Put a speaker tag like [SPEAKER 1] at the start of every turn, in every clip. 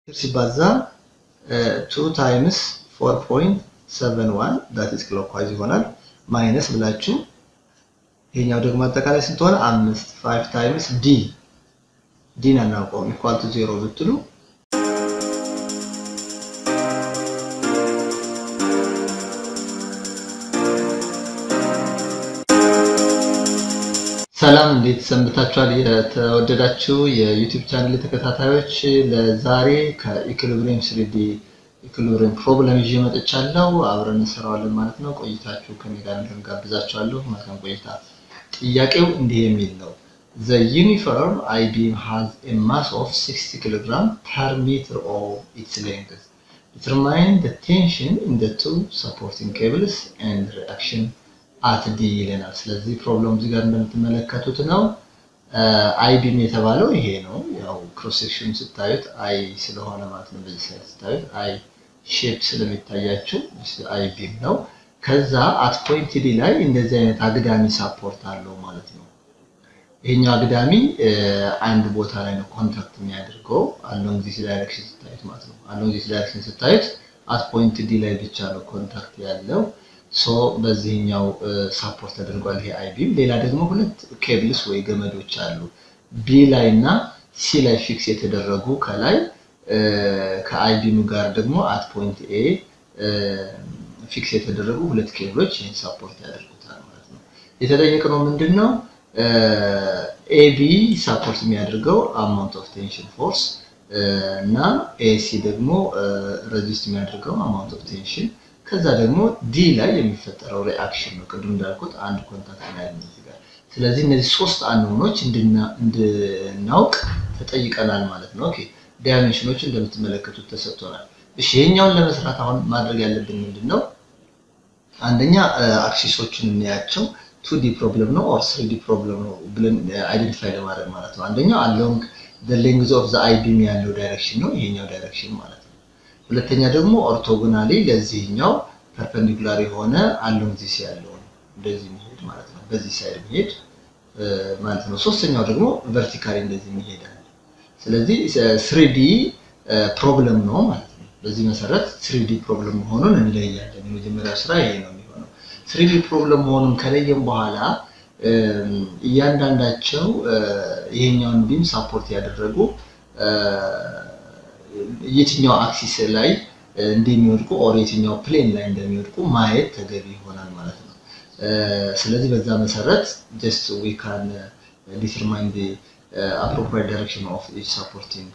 [SPEAKER 1] ሲባዛ 2 times 4.71 that is clockwise ይሆናል ማይነስ ብላችሁ ይሄኛው ደግሞ አጠቃላይ ስንት ሆነ 5 times d d እናውቀው equal to 0 ብትሉ ሰላም እንዴት ሰንብታችኋል የተወደዳችሁ የዩቲዩብ ቻናል ተከታታዮች ለዛሬ ከኢኩሊብሪየም 3D ኢኩሊብሪየም ፕሮብለም ይዤ መጥቻለሁ አብረን እንሰራዋለን ማለት ነው ቆይታችሁ ከኔ ጋር እንጋብዛችኋለሁ መልካም ቆይታ ጥያቄው እንዲህ የሚል ነው The uniform I-beam has a mass of 60 kg per meter of its length Determine the tension in the two supporting cables and reaction at D ይለናል ስለዚህ ፕሮብለም እዚህ ጋር እንደምትመለከቱት ነው I-beam የተባለው ይሄ ነው ያው ክሮስ ሴክሽን ስታዩት I ስለሆነ ማለት ነው በዚህ ሳይድ ስታዩት I ሼፕ ስለሚታያችሁ I-beam ነው ከዛ at point D ላይ እንደዚህ አይነት አግዳሚ ሰፖርት አለው ማለት ነው ይሄኛው አግዳሚ አንድ ቦታ ላይ ነው ኮንታክት የሚያደርገው along this direction ስታዩት ማለት ነው along this direction ስታዩት at point D ላይ ብቻ ነው ኮንታክት ያለው ሶ በዚህኛው ሰፖርት ተደርጓል ይሄ I-beam ሌላ ደግሞ ሁለት ኬብልስ ወይ ገመዶች አሉ B ላይ እና C ላይ ፊክስ የተደረጉ ከላይ ከI-beam ጋር ደግሞ at point A ፊክስ የተደረጉ ሁለት ኬብሎች ይሄን ሰፖርት ያደርጉታል ማለት ነው የተጠየቀው ምንድነው AB ሰፖርት የሚያደርገው amount of tension force እና AC ደግሞ resist የሚያደርገው amount of tension ከዛ ደግሞ D ላይ የሚፈጠረው ሪአክሽን ነው ቅድም እንዳልኩት አንድ ኮንታክት ላይ ያለው እዚህ ጋር ስለዚህ እነዚህ ሶስት አንኖች እንድናውቅ ተጠይቀናል ማለት ነው ኦኬ ዳይሜንሽኖች እንደምትመለከቱት ተሰጥቶናል እሺ ይሄኛውን ለመስራት አሁን ማድረግ ያለብን ምንድነው አንደኛ አክሲሶችን እንያቸው 2D ፕሮብለም ነው or 3D ፕሮብለም ነው ብለን አይደንቲፋይ ለማድረግ ማለት ነው አንደኛው along the length of the I-beam ያለው ዳይሬክሽን ነው ይሄኛው ዳይሬክሽን ማለት ነው ሁለተኛ ደግሞ ኦርቶጎናሊ ለዚህኛው ፐርፔንዲኩላር የሆነ along this ያለው እንደዚህ መሄድ ማለት ነው በዚህ ሳይድ መሄድ ማለት ነው ሶስተኛው ደግሞ ቨርቲካሊ እንደዚህ መሄዳል ስለዚህ 3D ፕሮብለም ነው ማለት ነው በዚህ መሰረት 3D ፕሮብለም መሆኑን እንለያለን የመጀመሪያው ስራ ይሄ ነው የሚሆነው 3D ፕሮብለም መሆኑን ከለየም በኋላ እያንዳንዳቸው ይሄኛውን ቢም ሰፖርት ያደረጉ የትኛው አክሲስ ላይ እንደሚወድቁ ኦር የትኛው ፕሌን ላይ እንደሚወድቁ ማየት ተገቢ ይሆናል ማለት ነው ስለዚህ በዛ መሰረት just we can determine the appropriate direction of each supporting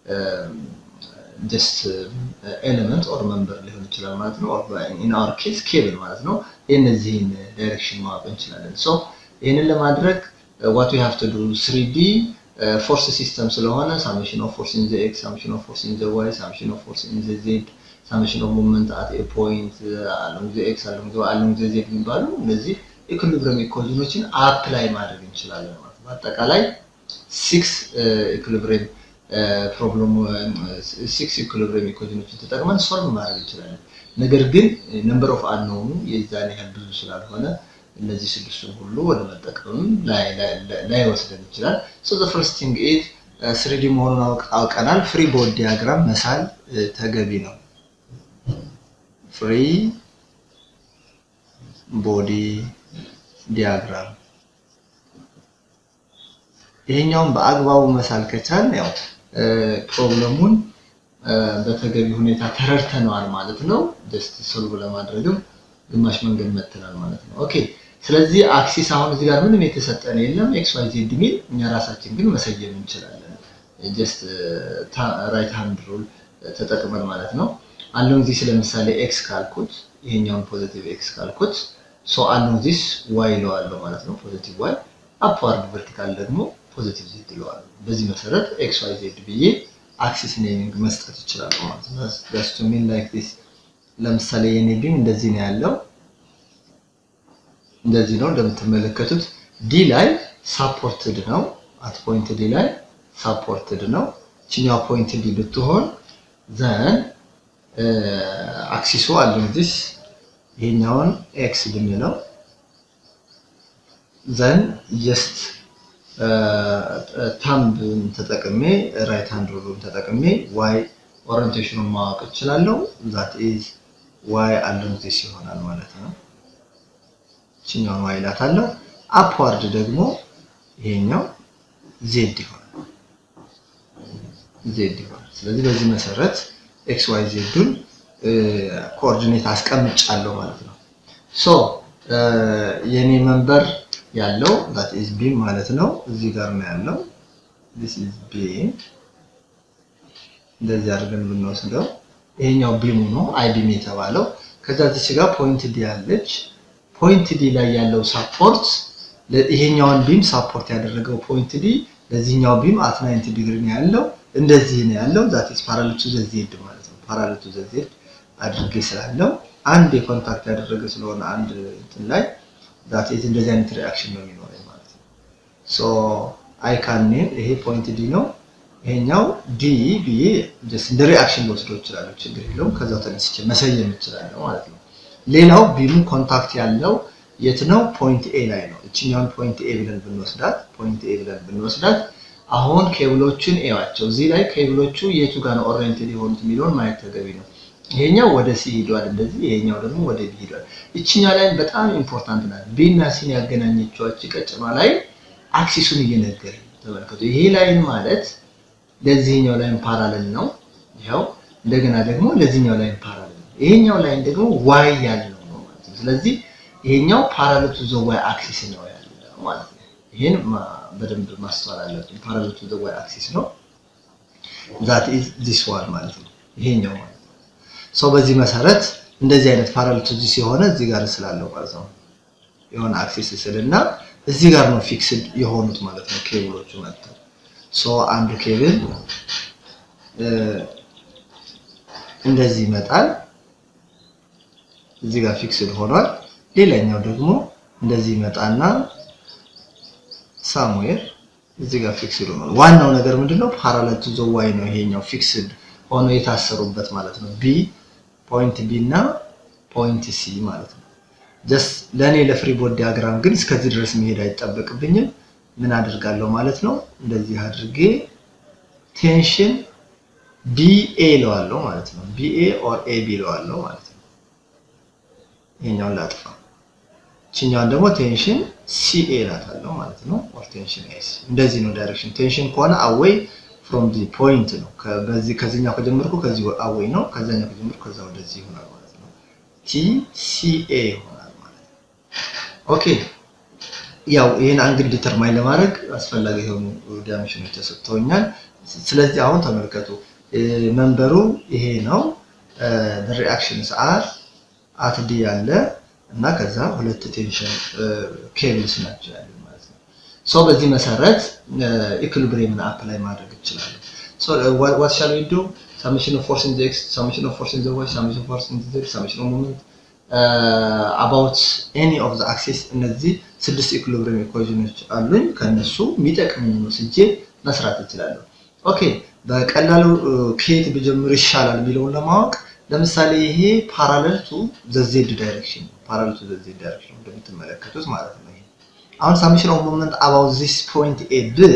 [SPEAKER 1] just element or member ሊሆን ይችላል ማለት ነው or in our case cable ማለት ነው እነዚህን ዳይሬክሽን ማወቅ እንችላለን so ይሄንን ለማድረግ what we have to do 3D force system ስለሆነ summation of force in the x summation of force in the y summation of force in the z summation of moment at a point along the x along the z የሚባሉ እነዚህ ኢኩሊብሪየም ኢኩዌሽኖችን አፕላይ ማድረግ እንችላለን ማለት ነው በአጠቃላይ 6 ኢኩሊብሪየም ፕሮብለም 6 ኢኩሊብሪየም ኢኩዌሽኖችን ተጠቅመን ሶልቭ ማድረግ እንችላለን ነገር ግን ነምበር ኦፍ አንኖኑ የዛን ያህል ብዙ ስላልሆነ እነዚህ ስድስቱን ሁሉ ወደ መጠቀም ላይ ወስደን ይችላል so the first thing is 3D መሆኑን አውቀናል free body diagram መሳል ተገቢ ነው free body diagram ይሄኛውን በአግባቡ መሳል ከቻል ያው ፕሮብለሙን በተገቢ ሁኔታ ተረድተናል ማለት ነው just solve ለማድረግም ግማሽ መንገድ መተናል ማለት ነው ኦኬ ስለዚህ አክሲስ አሁን እዚህ ጋር ምንም የተሰጠነ የለም xyz ሚል እኛ ራሳችን ግን መሰየም እንችላለን just right hand rule ተጠቅመን ማለት ነው along this ለምሳሌ x ካልኩት ይሄኛውን ፖዚቲቭ x ካልኩት so along this y ለዋለው ማለት ነው ፖዚቲቭ y upward vertical ደግሞ ፖዚቲቭ z ለዋለው በዚህ መሰረት xyz ብዬ አክሲስ ኔሚንግ መስጠት ይችላል ማለት ነው just to mean like this ለምሳሌ የኔ ቢም እንደዚህ ነው ያለው እንደዚህ ነው እንደምትመለከቱት D ላይ supported ነው at point D ላይ supported ነው እቺኛው point D ብትሆን then አክሲሱ along this ይሄኛውን x ብንለው then just thumb ተጠቅሜ right hand rule ተጠቅሜ y ኦሪየንቴሽኑን ማወቅ እችላለሁ that is y along this ይሆናል ማለት ነው እቺኛው y ላታለው upward ደግሞ ይሄኛው z ይሆናል z ይሆናል ስለዚህ በዚህ መሰረት xyz ዱን ኮኦርዲኔት አስቀምጫለሁ ማለት ነው ሶ የኔ መንበር ያለው that is b ማለት ነው እዚህ ጋር ነው ያለው this is b እንደዚህ አድርገን ብንወስደው ይሄኛው ቢሙ ነው አይ ቢም የተባለው ከዛ እዚህ ጋር ፖይንት ዲ ያለች ፖይንት ዲ ላይ ያለው ሰፖርት ለይሄኛውን ቢም ሰፖርት ያደረገው ፖይንት ዲ ለዚህኛው ቢም at 90 ዲግሪ ነው ያለው እንደዚህ ነው ያለው that is parallel to the z ማለት ነው parallel to the z አድርጌ ስላለው አንድ የኮንታክት ያደረገ ስለሆነ አንድ እንትን ላይ that is እንደዚህ አይነት ሪአክሽን ነው የሚኖረው ማለት ነው so I can name ይሄ ፖይንት ዲ ነው ይሄኛው ዲ ቢ just እንደ ሪአክሽን ወስዶ ይችላል ችግር የለውም ከዛው ተነስቼ መሰየም ይችላል ማለት ነው ሌላው ቢሙ ኮንታክት ያለው የት ነው ፖይንት ኤ ላይ ነው እቺኛውን ፖይንት ኤ ብለን ብንወስዳት አሁን ኬብሎቹን ኤዋቸው እዚህ ላይ ኬብሎቹ የቱ ጋር ነው ኦሪየንትድ የሆኑት ሚሊዮን ማየት ተገቢ ነው ይሄኛው ወደ ሲ ሄዷል እንደዚህ ይሄኛው ደግሞ ወደ ቢ ሄዷል እቺኛው ላይ በጣም ኢምፖርታንት ናት ቢ እና ሲን ያገናኘችው ቀጭማ ላይ አክሲሱን እየነገረ ተመልከቱ ይሄ ላይን ማለት ለዚህኛው ላይን ፓራለል ነው ይሄው እንደገና ደግሞ ለዚህኛው ላይን ፓራለል ነው ይሄኛው ላይን ደግሞ y ያለው ነው ማለት ነው ስለዚህ ይሄኛው ፓራለል ቱ ዘ y አክሲስ ነው ያለው ማለት ነው ይሄን በደንብ ማስተዋል አለብን ፓራለል ቱ ዘ y አክሲስ ነው that is this one ማለት ነው ይሄኛው ማለት ነው ሶ በዚህ መሰረት እንደዚህ አይነት ፓራለል ቱ this የሆነ እዚህ ጋር ስላለው ማለት ነው የሆነ አክሲስ ስለና እዚህ ጋር ነው ፊክስድ የሆኑት ማለት ነው ኬብሎቹ ማለት ነው ሶ አንዱ ኬብል እንደዚህ ይመጣል እዚህ ጋር ፊክስድ ሆኗል ሌላኛው ደግሞ እንደዚህ ይመጣና somewhere እዚህ ጋር ፊክስድ ሆኗል ዋናው ነገር ምንድነው parallel to the y ነው ይሄኛው ፊክስድ ሆኖ የታሰሩበት ማለት ነው b ፖይንት b እና ፖይንት c ማለት ነው just ለኔ ለፍሪ ቦዲ ዲያግራም ግን እስከዚህ ድረስ መሄድ አይጠበቅብኝም ምን አድርጋለሁ ማለት ነው እንደዚህ አድርጌ ቴንሽን BA ለዋለው ማለት ነው BA or AB ለዋለው ማለት ነው ይሄኛው ላጥፋ እቺኛው ደግሞ ቴንሽን CA ላታለው ማለት ነው or ቴንሽን S እንደዚህ ነው ዳይሬክሽን ቴንሽን ከሆነ away from the point ነው በዚህ ከዚህኛው ከጀመርኩ ከዚህ away ነው ከዛኛው ከጀመርኩ ከዛ ወደዚህ ይሆናል ማለት ነው TCA ይሆናል ማለት ነው ኦኬ ያው ይሄን አንግል ዲተርማይን ለማድረግ አስፈላጊ የሆኑ ዳይሜንሽኖች ተሰጥተውኛል ስለዚህ አሁን ተመልከቱ መንበሩ ይሄ ነው the reactions are at d ያለ እና ከዛ ሁለት ቴንሽን ኬብልስ ናቸው ያለ ማለት ነው ሶ በዚህ መሰረት ኢኩሊብሪየምን አፕላይ ማድረግ ይችላል ሶ what shall we do summation of force in the x summation of force in the y summation of force in the z summation of moment about any of the axis እነዚህ ስድስት ኢኩሊብሪየም ኢኩዌሽኖች አሉኝ ከነሱ የሚጠቅመኝ ነው ስጄ መስራት ይችላል ኦኬ በቀላሉ ከየት በጀምር ይሻላል የሚለውን ለማወቅ ለምሳሌ ይሄ parallel to the z direction እንደምትመለከቱት ማለት ነው አሁን summation of moment about this point a ብል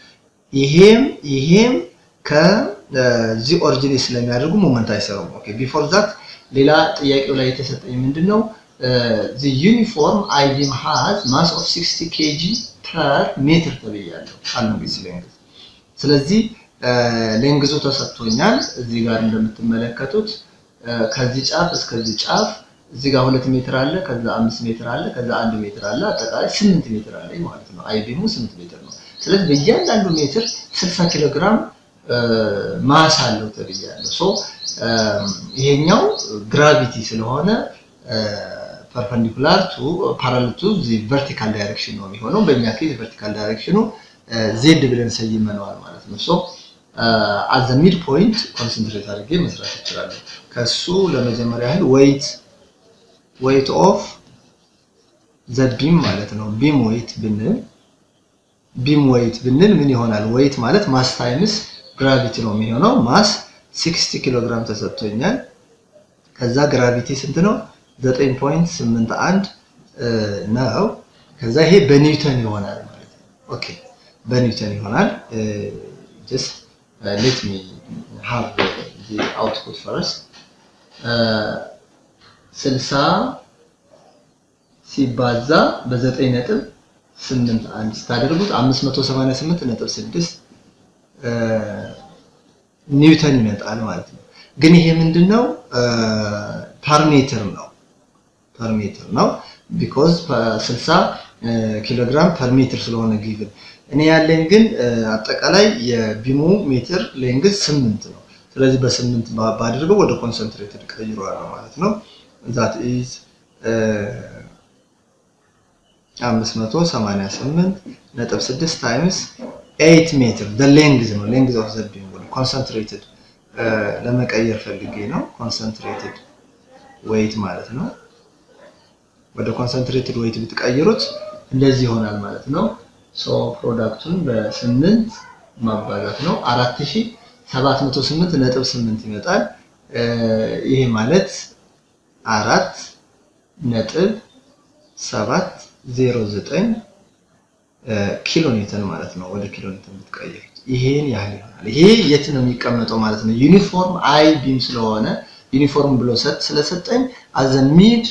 [SPEAKER 1] ይሄም ከዚህ ኦሪጂን ስለሚያደርጉ ሞመንት አይሰሩም ኦኬ ቢፎር ዛት ሌላ ጥያቄው ላይ የተሰጠኝ ምንድነው the uniform I beam has mass of 60 kg per meter ተብያለሁ አልንግስ ለንግስ ስለዚህ ለንግዙ ተሰጥቶኛል እዚህ ጋር እንደምትመለከቱት ከዚህ ጫፍ እስከዚህ ጫፍ እዚህ ጋር 2 ሜትር አለ ከዛ 5 ሜትር አለ ከዛ 1 ሜትር አለ አጠቃላይ 8 ሜትር አለ ማለት ነው አይ ቢሙ 8 ሜትር ነው ስለዚህ በእያንዳንዱ ሜትር 60 ኪሎ ግራም ማስ አለው ተብያለሁ ሶ ይሄኛው ግራቪቲ ስለሆነ perpendicular to parallel to the vertical direction ነው የሚሆነው በእኛ ኬዝ vertical direction z ብለን ሰይመናል ማለት ነው ሶ at the midpoint concentrate አድርጌ መስራት ይችላል ከሱ ለመጀመሪያ ያህል weight of the beam ማለት ነው beam weight ብንል ምን ይሆናል weight ማለት mass times gravity ነው የሚሆነው mass 60 ኪሎ ግራም ተሰጥቶኛል ከዛ ግራቪቲ ስንት ነው 9.81 ነው ከዛ ይሄ በኒውተን ይሆናል ማለት ነው ኦኬ በኒውተን ይሆናል just let me have the output first 60 ሲባዛ በ9.81 ስታደርጉት 588.6 ኒውተን ይመጣል ማለት ነው ግን ይሄ ምንድነው ፐር ሜትር ነው because 60 ኪሎግራም ፐር ሜትር ስለሆነ given እኔ ያለኝ ግን አጠቃላይ የቢሙ ሜትር ሌንግዝ 8 ነው ስለዚህ በ8 ባድርገው ወደ ኮንሰንትሬትድ ቀይሯል ማለት ነው that is 588.6 times 8 meter the length of the beam concentrated ለመቀየር ፈልጌ ነው concentrated weight ማለት ነው ወደ concentrated weight ብትቀይሩት እንደዚህ ይሆናል ማለት ነው so ፕሮዳክቱን በ8 ማባዛት ነው 4708.8 ይመጣል ይሄ ማለት 4.709 ኪሎ ኒውተን ማለት ነው ወደ ኪሎ ኒውተን ብትቀይሩት ይሄን ያህል ይሆናል ይሄ የት ነው የሚቀመጠው ማለት ነው ዩኒፎርም አይ ቢም ስለሆነ ዩኒፎርም ብሎ ስለሰጠኝ as the mid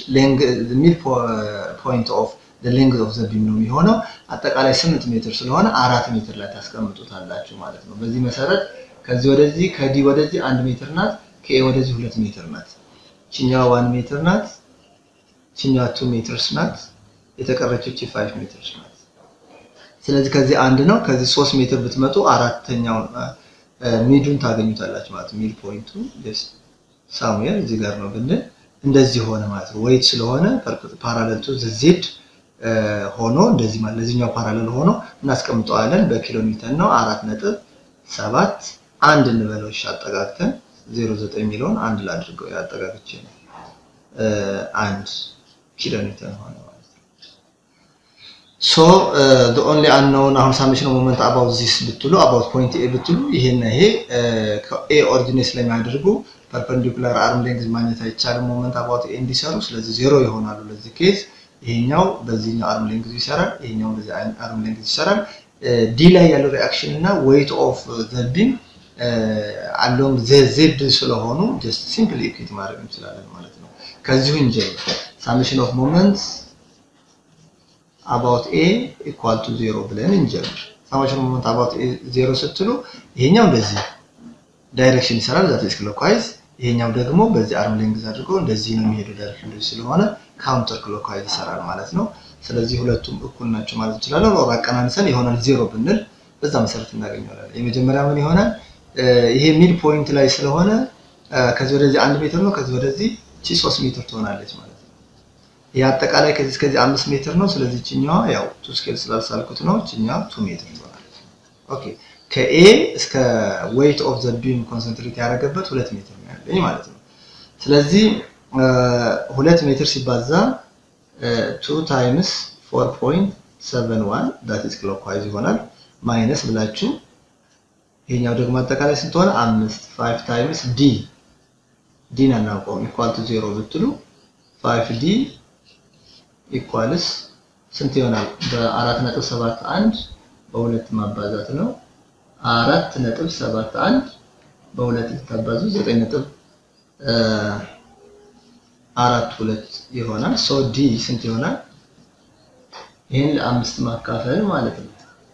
[SPEAKER 1] point of the length of the beam ነው የሚሆነው አጠቃላይ 8 ሜትር ስለሆነ 4 ሜትር ላይ ታስቀምጡታላችሁ ማለት ነው በዚህ መሰረት ከዚህ ወደዚህ ከዲ ወደዚህ 1 ሜትር ናት ከኤ ወደዚህ 2 ሜትር ናት ቺኛው 1 ሜትር ናት ቺኛው 2 ሜትርስ ናት የተቀረችው 5 ሜትርስ ናት ስለዚህ ከዚህ አንድ ነው ከዚህ 3 ሜትር ብትመጡ አራተኛው ሚዱን ታገኙታላችሁ ማለት ሚድ ፖይንቱ just somewhere እዚህ ጋር ነው ብንል እንደዚህ ሆነ ማለት ነው ዌይት ስለሆነ ፓራሌል ቱ z ሆኖ እንደዚህ ማለት ለዚህኛው ፓራሌል ሆኖ እናስቀምጠዋለን በኪሎ ሜትር ነው 4.7 አንድ እንበለው አጠጋግተን 09 ሚሊዮን አንድ ላድርገው ያጠጋግቼ ነው 1 ኪሎ ሜትር ሆነ so the only unknown አሁን summation moment about this ብትሉ about point A ብትሉ ይሄና ይሄ A ordinate ስለሚያደርጉ perpendicular arm length ማግኘት አይቻልም moment about A እንዲሰሩ ስለዚህ 0 ይሆናሉ ለዚህ ኬስ ይሄኛው በዚህኛው arm length ይሰራል ይሄኛው በዚህ arm length ይሰራል D ላይ ያለው reaction እና weight of the beam along the z ስለሆኑ just simply equate ማድረግ እንችላለን ማለት ነው ከዚሁ እንጀምር summation of moments about A equal to 0 ብለን እንጀምር summation of moment about A 0 ስትሉ ይሄኛው እንደዚህ ዳይሬክሽን ይሰራል that is clockwise ይሄኛው ደግሞ በዚህ arm length አድርጎ እንደዚህ ነው የሚሄደው ዳይሬክሽን እንደዚህ ስለሆነ counter clockwise ይሰራል ማለት ነው ስለዚህ ሁለቱም እኩል ናቸው ማለት እንችላለን ወራ አቀናንሰን ይሆናል 0 ብንል በዛ መሰረት እናገኛለን የመጀመሪያው ምን ይሆናል ይሄ ሚድ ፖይንት ላይ ስለሆነ ከዚህ ወደዚህ 1 ሜትር ነው ከዚህ ወደዚህ እቺ 3 ሜትር ትሆናለች ማለት ነው ያጠቃላይ ከዚህ እስከዚህ 5 ሜትር ነው ስለዚህ እቺኛዋ ያው ቱ ስኬል ስላልሳልኩት ነው እቺኛዋ 2 ሜትር ትሆናለች ኦኬ ከኤ እስከ weight of the beam concentrate ያደረገበት 2 ሜትር ነው ያለኝ ማለት ነው ስለዚህ 2 ሜትር ሲባዛ 2 times 4.71 that is clockwise ይሆናል ማይነስ ብላችሁ ይሄኛው ደግሞ አጠቃላይ ስንት ሆነ 5 times d d እናውቀው equal to 0 ብትሉ 5d equals ስንት ይሆናል በ4.71 በሁለት ማባዛት ነው 4.71 በሁለት ተባዙ 9.42 ይሆናል so d ስንት ይሆናል ይሄን ለ5 ማካፈል ማለት ነው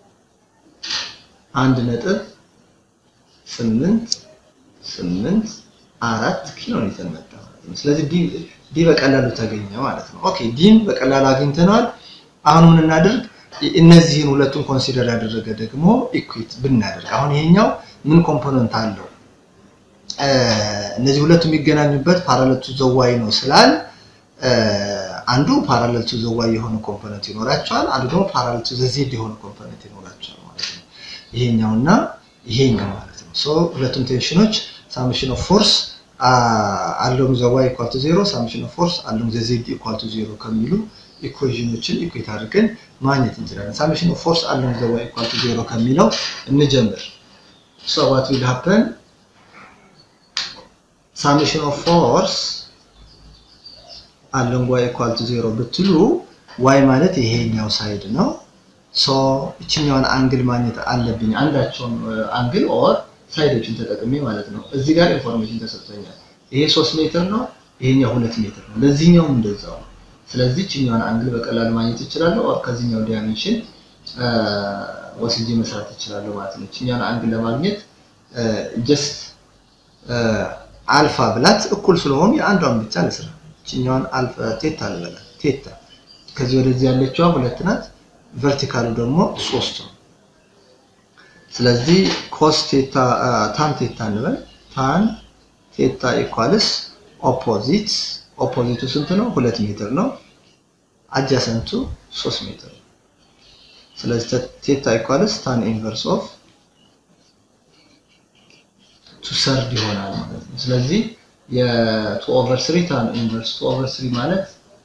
[SPEAKER 1] 1.884 ኪሎ ሜትር መጣ ስለዚህ ዲ በቀላሉ ተገኘ ማለት ነው ኦኬ ዲን በቀላሉ አግኝተናል አሁን ምን እናደርግ እነዚህን ሁለቱን ኮንሲደር ያደረገ ደግሞ ኢኩዊት ብናደርግ አሁን ይሄኛው ምን ኮምፖነንት አለው እነዚህ ሁለቱ የሚገናኙበት ፓራሌል ቱ ዘ ዋይ ነው ስላል አንዱ ፓራሌል ቱ ዘ ዋይ የሆነ ኮምፖነንት ይኖራቸዋል አንዱ ደግሞ ፓራሌል ቱ ዘ ዜድ የሆነ ኮምፖነንት ይኖራቸዋል ማለት ነው ይሄኛውና ይሄኛው ማለት ነው ሶ ሁለቱም ቴንሽኖች summation of force along the y equal to 0 summation of force along the z equal to 0 ከሚሉ ኢኩዌሽኖችን ኢኩዌት አድርገን ማግኘት እንችላለን summation of force along the y equal to 0 ከሚለው እንጀምር so what will happen summation of force along y equal to 0 ብትሉ y ማለት ይሄኛው ሳይድ ነው so እቺኛውን አንግል ማግኘት አለብኝ አንዳቸውን አንግል or ሳይዶችን ተጠቅሜ ማለት ነው። እዚህ ጋር ኢንፎርሜሽን ተሰጥቶኛል። ይሄ 3 ሜትር ነው፣ ይሄኛው 2 ሜትር ነው። ለዚህኛው እንደዛው። ስለዚህ እቺኛውን አንግል በቀላሉ ማግኘት እችላለሁ። ኦር ከዚህኛው ዳይሜንሽን ወስጄ መስራት እችላለሁ ማለት ነው። እቺኛውን አንግል ለማግኘት ጀስት አልፋ ብላት እኩል ስለሆኑ የአንዷን ብቻ ልስራ። እቺኛውን አልፋ ቴታ ልበላት። ቴታ ከዚህ ወደዚህ ያለችው 2 ናት። ቨርቲካሉ ደግሞ 3 ነው። ስለዚህ ኮስ ቴታ ታን ቴታ እንበል። ታን ቴታ ኢኳልስ ኦፖዚት ኦፖዚቱ ስንት ነው? 2 ሜትር ነው። አጃሰንቱ 3 ሜትር ነው። ስለዚህ ቴታ ኢኳልስ ታን ኢንቨርስ ኦፍ 2/3 ይሆናል ማለት ነው። ስለዚህ የ2/3 ታን ኢንቨርስ 2/3 ማለት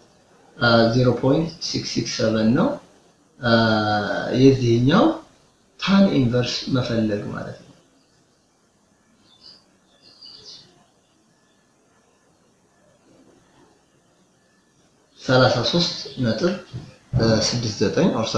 [SPEAKER 1] 0.667 ነው። የዚህኛው ታን ኢንቨርስ መፈለግ ማለት ነው። ሰላሳ 33.69 or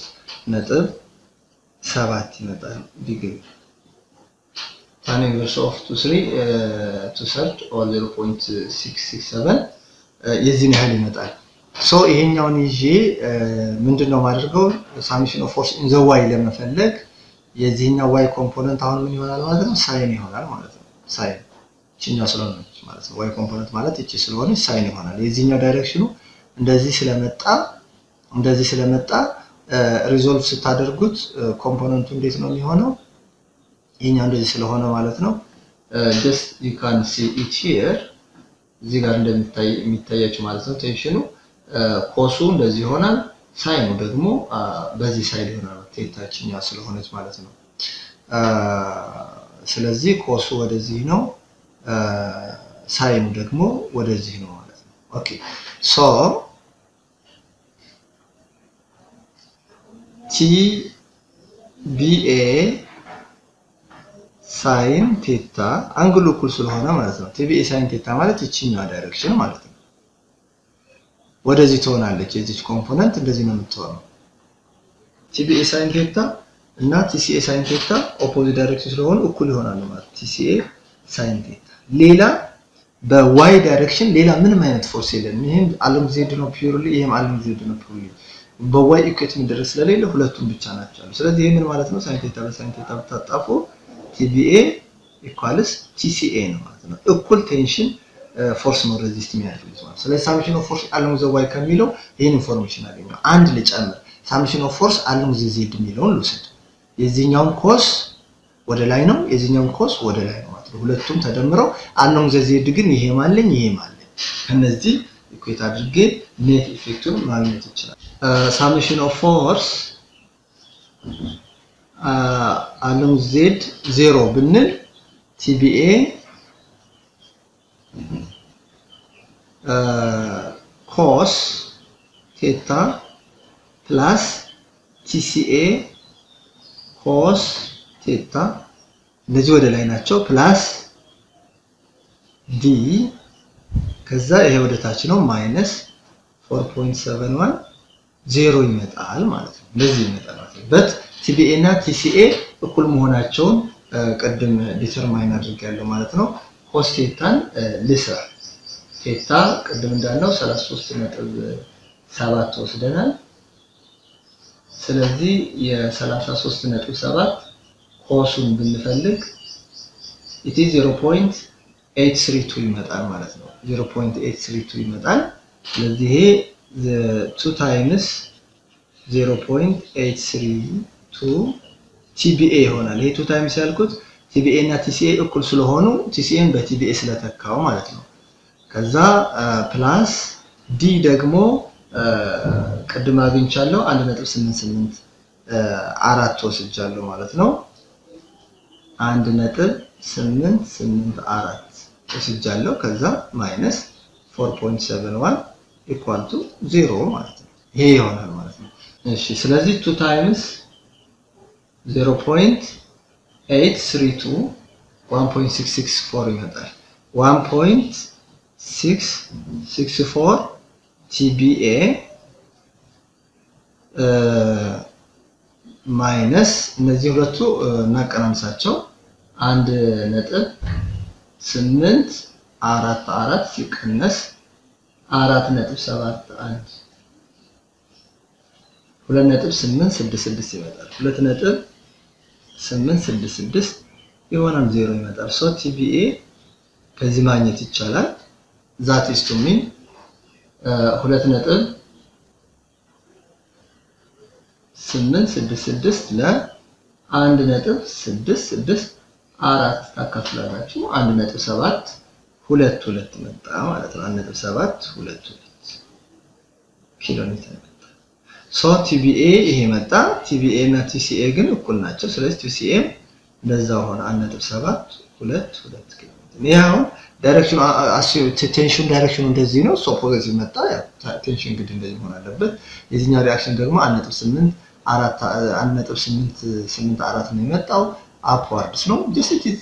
[SPEAKER 1] 33.7 ይመጣል ዲግሪ። ታን ኢንቨርስ ኦፍ 2/3 or 0.667 የዚህን ያህል ይመጣል። ሶ ይሄኛውን ይዤ ምንድነው ማድረገው? ሳሚሽን ኦፍ ፎርስ ኢን ዘ ዋይ ለመፈለግ የዚህኛው ዋይ ኮምፖነንት አሁን ምን ይሆናል ማለት ነው? ሳይን ይሆናል ማለት ነው። ሳይን እቺኛው ስለሆነች ማለት ነው። ዋይ ኮምፖነንት ማለት እቺ ስለሆነች ሳይን ይሆናል። የዚህኛው ዳይሬክሽኑ እንደዚህ ስለመጣ ሪዞልቭ ስታደርጉት ኮምፖነንቱ እንዴት ነው የሚሆነው? ይሄኛው እንደዚህ ስለሆነ ማለት ነው። just you can see it here እዚህ ጋር እንደሚታያችሁ ማለት ነው። ቴንሽኑ ኮሱ እንደዚህ ይሆናል፣ ሳይኑ ደግሞ በዚህ ሳይድ ይሆናል። ቴታችኛው ስለሆነች ማለት ነው። ስለዚህ ኮሱ ወደዚህ ነው፣ ሳይኑ ደግሞ ወደዚህ ነው ማለት ነው። ኦኬ ሶ ቲቢኤ ሳይን ቴታ አንግሉ እኩል ስለሆነ ማለት ነው። ቲቢኤ ሳይን ቴታ ማለት እቺኛው ዳይሬክሽን ማለት ነው። ወደዚህ ትሆናለች። የዚህ ኮምፖነንት እንደዚህ ነው የምትሆነው። ቲቢኤ ሳይን ቴታ እና ቲሲኤ ሳይን ቴታ ኦፖዚት ዳይሬክሽን ስለሆኑ እኩል ይሆናሉ ማለት ቲሲኤ ሳይን ቴታ። ሌላ በዋይ ዳይሬክሽን ሌላ ምንም አይነት ፎርስ የለም። ይሄም አለም ዜድ ነው ፒውርሊ፣ ይሄም አለም ዜድ ነው ፒውርሊ። በዋይ ኢኩዌት የሚደረግ ስለሌለ ሁለቱም ብቻ ናቸው። ስለዚህ ይሄ ምን ማለት ነው? ሳይን ቴታ በሳይን ቴታ ብታጣፉ ቲቢኤ ኢኳልስ ቲሲኤ ነው ማለት ነው። እኩል ቴንሽን ፎርስ ነው ሬዚስት የሚያደርጉት ማለት ነው። ስለዚህ ሳሚሽን ኦፍ ፎርስ አለም ዘ ዋይ ከሚለው ይሄን ኢንፎርሜሽን አገኘው። አንድ ልጨምር፣ ሳሚሽን ኦፍ ፎርስ አለም ዘ ዜድ የሚለውን ልውሰድ። የዚህኛውን ኮስ ወደ ላይ ነው፣ የዚህኛውን ኮስ ወደ ላይ ነው ማለት ነው። ሁለቱም ተደምረው አለም ዘ ዜድ ግን ይሄ ማለኝ ይሄ ማለኝ ከነዚህ ኢኩዌት አድርጌ ኔት ኢፌክቱን ማግኘት ይችላል። ሳሚሽን ኦፍ ፎርስ አለም ዜድ 0 ብንል ቲቢኤ ኮስ ቴታ ፕላስ ቲሲኤ ኮስ ቴታ እንደዚህ ወደ ላይ ናቸው ፕላስ ዲ ከዛ ይሄ ወደ ታች ነው ማይነስ 4.71 0 ይመጣል ማለት ነው። እንደዚህ ይመጣል ማለት ነው። በት ቲቢኤ እና ቲሲኤ እኩል መሆናቸውን ቀደም ዲተርማይን አድርጌያለሁ ማለት ነው። ኮስ ቴታን ልስራ። ቴታ ቀደም እንዳልነው 33.7 ወስደናል። ስለዚህ የ33.7 ኮሱን ብንፈልግ it is 0.832 ይመጣል ማለት ነው። 0.832 ይመጣል። ስለዚህ ይሄ 2 times 0.832 ቲቢኤ ይሆናል። ይሄ 2 times ያልኩት ቲቢኤ እና ቲሲኤ እኩል ስለሆኑ ቲሲኤን በቲቢኤ ስለተካው ማለት ነው። ከዛ ፕላስ ዲ ደግሞ ቀድማ አግኝቻለሁ 1.88 4 ወስጃለሁ ማለት ነው። 1.884 ወስጃለሁ። ከዛ ማይነስ 4.71 ኢኳል ቱ 0 ማለት ነው። ይሄ ይሆናል ማለት ነው። እሺ ስለዚህ 2 times 0.832 1.664 ይመጣል። 1.664 ቲቢኤ ማይነስ እነዚህ ሁለቱ እናቀናንሳቸው 1.844 ሲቀነስ 4.71 2.866 ይመጣል 2.866 ይሆናል 0 ይመጣል ሶ ቲቢኤ ከዚህ ማግኘት ይቻላል that is to mean 2.866 ለ1.664 ታካፍላላችሁ 1.722 መጣ ማለት ነው 1.722 ኪሎ ሜትር መጣ ሶ ቲቢኤ ይሄ መጣ ቲቢኤ እና ቲሲኤ ግን እኩል ናቸው ስለዚህ ቲሲኤም እንደዛው ሆነ 1.722 ኪሎ ሜትር ያው ዳይሬክሽኑ ቴንሽን ዳይሬክሽኑ እንደዚህ ነው ሶ ፖዚቲቭ መጣ ያው ቴንሽን ግድ እንደዚህ ሆነ አለበት የዚህኛው ሪአክሽን ደግሞ 1.884 ነው የመጣው አፕዋርድስ ነው ዲስ ኢዝ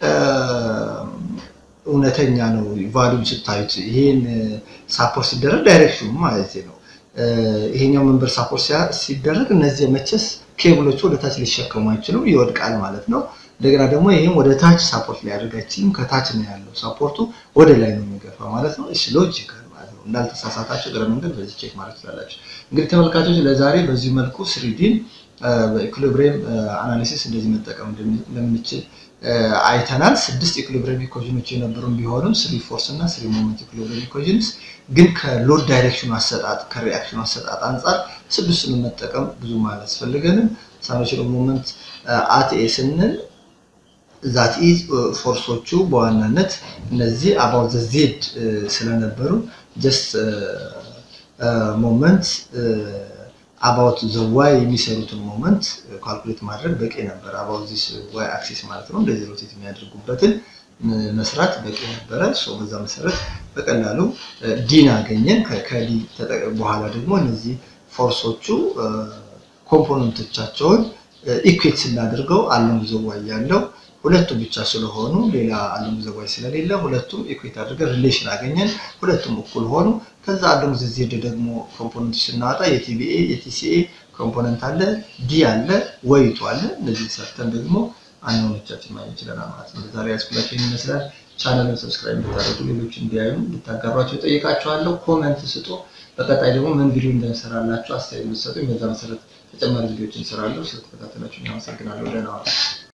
[SPEAKER 1] እውነተኛ ነው ቫልዩም ስታዩት ይሄን ሳፖርት ሲደረግ ዳይሬክሽኑ ማለት ነው ይሄኛው መንበር ሳፖርት ሲደረግ እነዚህ መቸስ ኬብሎቹ ወደ ታች ሊሸከሙ አይችሉም ይወድቃል ማለት ነው እንደገና ደግሞ ይሄም ወደ ታች ሳፖርት ሊያደርጋችም ከታች ነው ያለው ሳፖርቱ ወደ ላይ ነው የሚገፋው ማለት ነው እሺ ሎጂካል ማለት ነው እንዳልተሳሳታችሁ ግረ መንገድ በዚህ ቼክ ማለት ትችላላችሁ እንግዲህ ተመልካቾች ለዛሬ በዚህ መልኩ 3D በኢኩሊብሪየም አናሊሲስ እንደዚህ መጠቀም እንደምንችል አይተናል 6 ኢኩሊብሪየም ኢኩዌሽኖች የነበሩን ቢሆንም 3 ፎርስ እና 3 ሞመንት ኢኩሊብሪየም ኢኩዌሽንስ ግን ከሎድ ዳይሬክሽኑ አሰጣጥ ከሪአክሽኑ አሰጣጥ አንፃር 6ን መጠቀም ብዙ ማለት ፈልገንም ሳኖችሎ ሞመንት አት ኤ ስንል that is ፎርሶቹ በዋናነት እነዚህ about the z ስለነበሩ just moment about the y የሚሰሩትን ሞመንት ካልኩሌት ማድረግ በቂ ነበር about this y axis ማለት ነው እንደዚህ ሮቴት የሚያደርጉበትን መስራት በቂ ነበር ሶ በዛ መሰረት በቀላሉ ዲን አገኘን ከዲ በኋላ ደግሞ እነዚህ ፎርሶቹ ኮምፖነንቶቻቸውን ኢኩዌት ስናደርገው አለም ዘዋይ ያለው ሁለቱም ብቻ ስለሆኑ ሌላ አለም ዘዋይ ስለሌለ ሁለቱም ኢኩዌት አድርገን ሪሌሽን አገኘን ሁለቱም እኩል ሆኑ ከዛ አለም ዘዜድ ደግሞ ኮምፖነንት ስናጣ የቲቢኤ የቲሲኤ ኮምፖነንት አለ ዲ አለ ወይቱ አለ እንደዚህ ሰርተን ደግሞ አንኖቻችን ማለት ይችላል ማለት ነው ዛሬ ያስኩላችሁ ይመስላል ቻናሉን ሰብስክራይብ ብታደርጉ ሌሎች እንዲያዩ እንድታጋሯቸው ጠይቃችኋለሁ ኮሜንት ስጡ በቀጣይ ደግሞ ምን ቪዲዮ እንደምሰራላችሁ አስተያየት መስጠቱኝ በዛ መሰረት ተጨማሪ ቪዲዮዎችን እንሰራለሁ ስለተከታተላችሁ አመሰግናለሁ ደህና ዋሉ